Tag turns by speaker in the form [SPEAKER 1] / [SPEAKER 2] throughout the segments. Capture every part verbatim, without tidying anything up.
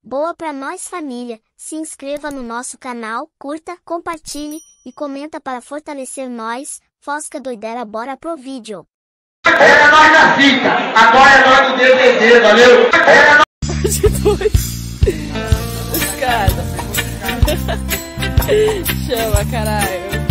[SPEAKER 1] Boa pra nós, família. Se inscreva no nosso canal, curta, compartilhe e comenta para fortalecer nós. Fosca doidera, bora pro vídeo.
[SPEAKER 2] Era nós na fita, agora é nós no D V D, valeu? Era nós...
[SPEAKER 3] De dois. Os caras. Chama, caralho.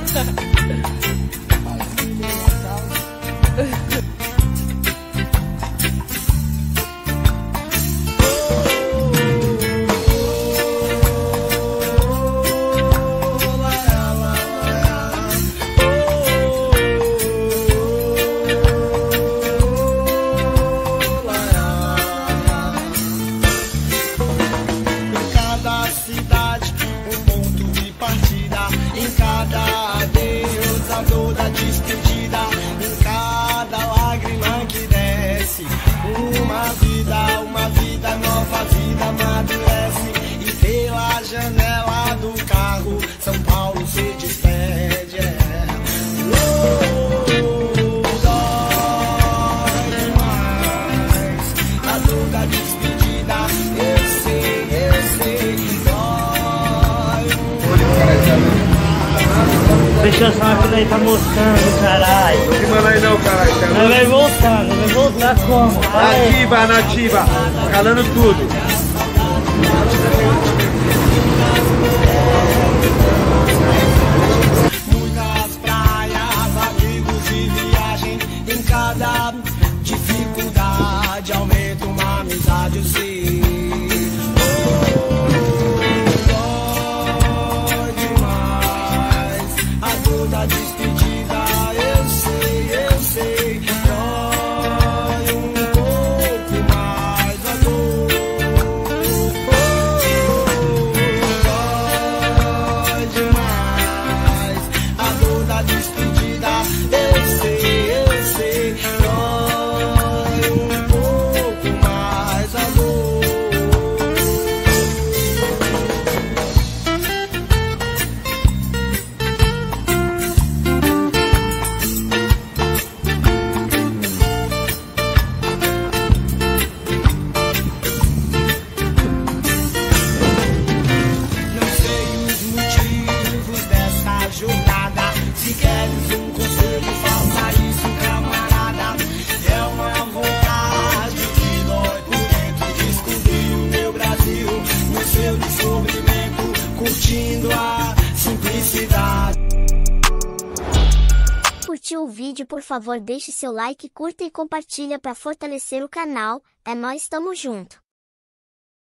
[SPEAKER 4] Em cada adeus, a dor da despedida. Em cada lágrima que desce, uma vida, uma vida, nova vida amadurece. E pela janela do carro, São Paulo se despede. É. Oh, dói demais a dor da despedida. Eu sei, eu sei que dói.
[SPEAKER 5] Deixa essa máquina aí, tá mostrando, caralho.
[SPEAKER 2] Não te manda aí não, caralho.
[SPEAKER 5] Não vai voltar, não vai voltar como? Vai.
[SPEAKER 2] Nativa, nativa, calando tudo.
[SPEAKER 4] Muitas praias, amigos e viagem. Em cada dificuldade aumenta uma amizade, eu sei. Da despedida, eu sei, eu sei que dói um pouco mais a dor. Oh, dói demais a dor da despedida, eu sei, eu sei que dói um pouco mais a dor. Jornada, se queres um conselho, faça isso, camarada. É uma vontade que dói por dentro. Descobri o meu Brasil no seu descobrimento, curtindo a simplicidade.
[SPEAKER 1] Curtiu o vídeo? Por favor, deixe seu like, curta e compartilha para fortalecer o canal. É nóis, tamo junto.